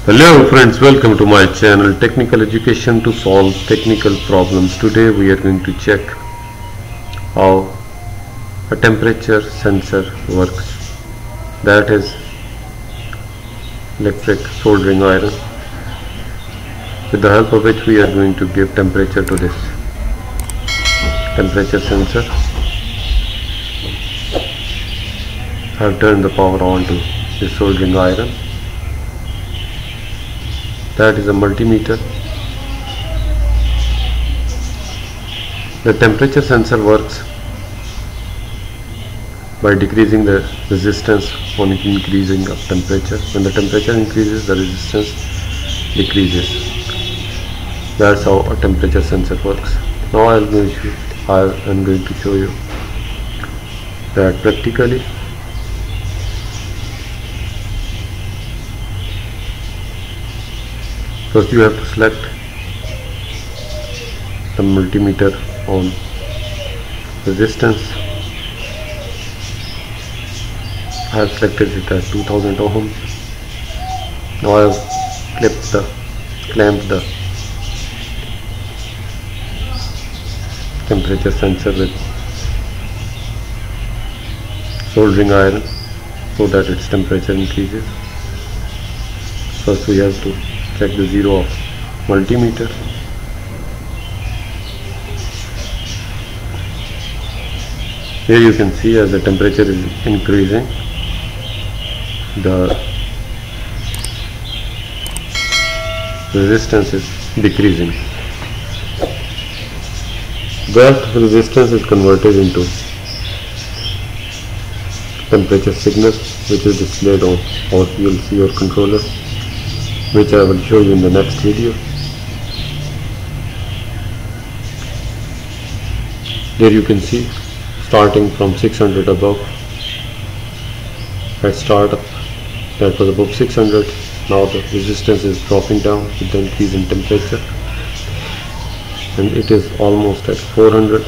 Hello friends, welcome to my channel Technical Education to solve technical problems. Today we are going to check how a temperature sensor works. That is electric soldering iron, with the help of which we are going to give temperature to this temperature sensor. I have turned the power on to this soldering iron. That is a multimeter. The temperature sensor works by decreasing the resistance on increasing of temperature. When the temperature increases, the resistance decreases. That's how a temperature sensor works. Now I am going to show you that practically. First you have to select the multimeter on resistance. I have selected it at 2000 ohms. Now I have clamped the temperature sensor with soldering iron so that its temperature increases. First we have to check the zero of multimeter. Here you can see as the temperature is increasing, the resistance is decreasing. That resistance is converted into temperature signal, which is displayed on our PLC or controller, which I will show you in the next video. There you can see, starting from 600 above, at startup that was above 600, now the resistance is dropping down with the increase in temperature, and it is almost at 400.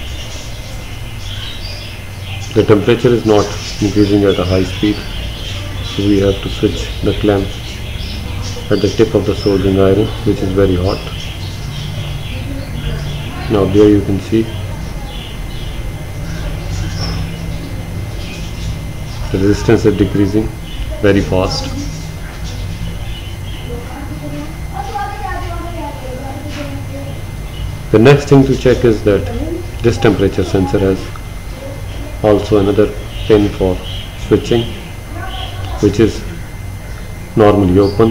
The temperature is not increasing at a high speed, so we have to switch the clamp at the tip of the soldering iron, which is very hot. Now there you can see the resistance is decreasing very fast. The next thing to check is that this temperature sensor has also another pin for switching, which is normally open.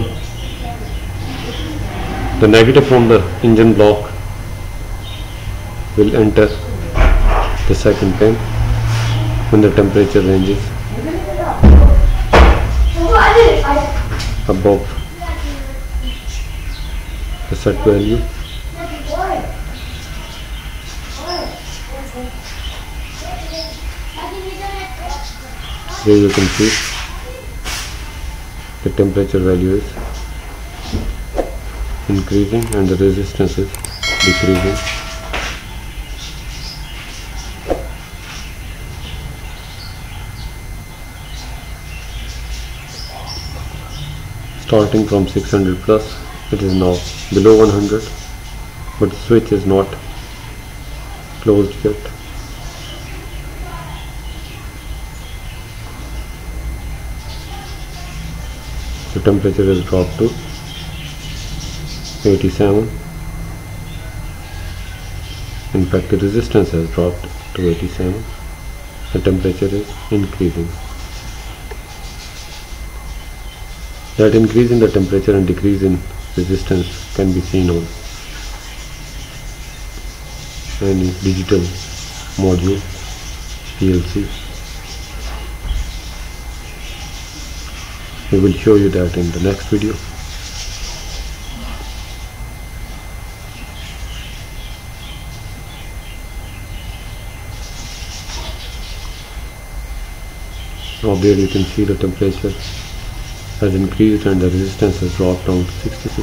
The negative from the engine block will enter the second pin when the temperature ranges above the set value. Here you can see the temperature value is increasing and the resistance is decreasing. Starting from 600 plus, it is now below 100, but the switch is not closed yet. The temperature has dropped to 87. In fact, the resistance has dropped to 87. The temperature is increasing. That increase in the temperature and decrease in resistance can be seen on any digital module, PLC. We will show you that in the next video. Now there you can see the temperature has increased and the resistance has dropped down to 66.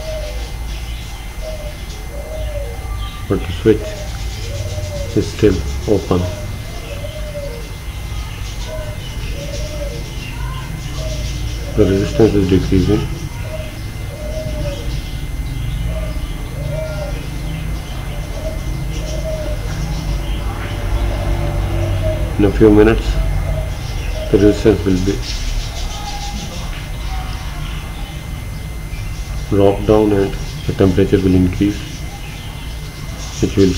But the switch is still open. The resistance is decreasing In a few minutes the resistance will be drop down and the temperature will increase, which will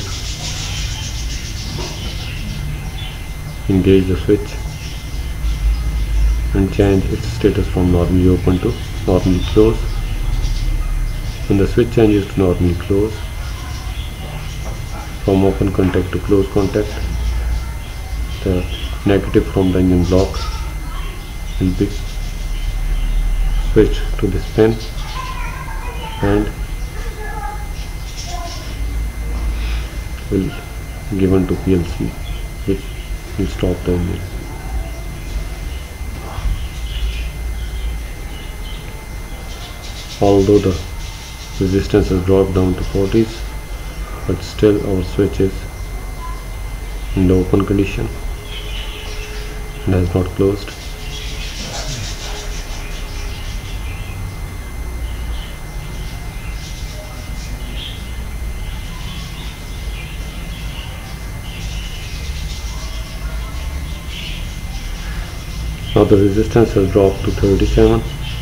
engage the switch and change its status from normally open to normally closed. When the switch changes to normally closed, from open contact to closed contact, the negative from the engine block will be switched to this pin and will given to PLC, which will stop the engine. Although the resistance has dropped down to 40s, but still our switch is in the open condition and has not closed. Now the resistance has dropped to 37.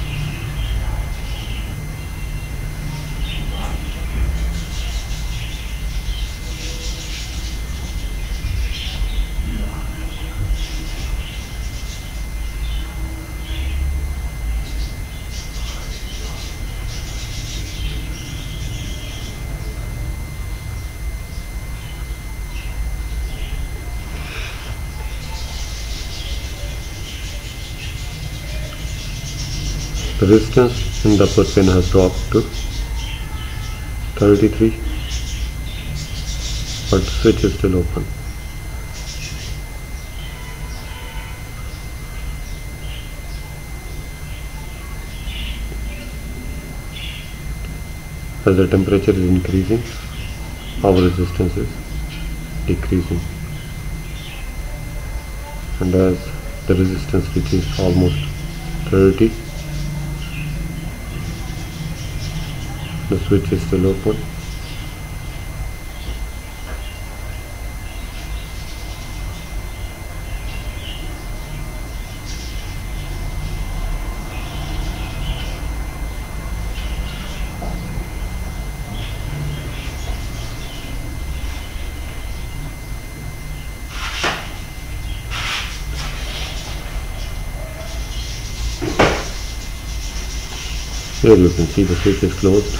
The resistance in the upper pin has dropped to 33, but the switch is still open. As the temperature is increasing, our resistance is decreasing, and as the resistance reaches almost 30, the switch is still open. Here you can see the switch is closed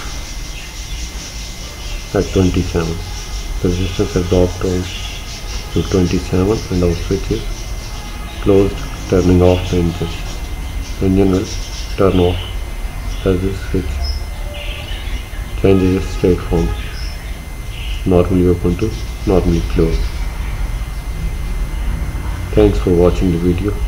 at 27. The resistance has dropped down to 27 and our switch is closed, turning off the engine. The engine will turn off as this switch changes its state from normally open to normally closed. Thanks for watching the video.